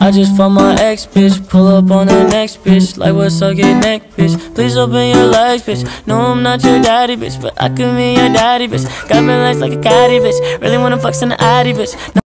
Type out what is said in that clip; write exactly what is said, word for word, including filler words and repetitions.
I just fucked my ex, bitch. Pull up on the next bitch. Like what's up, get neck, bitch. Please open your legs, bitch. No, I'm not your daddy, bitch, but I could be your daddy, bitch. Got me legs like a caddy, bitch. Really wanna flex in the addy, bitch.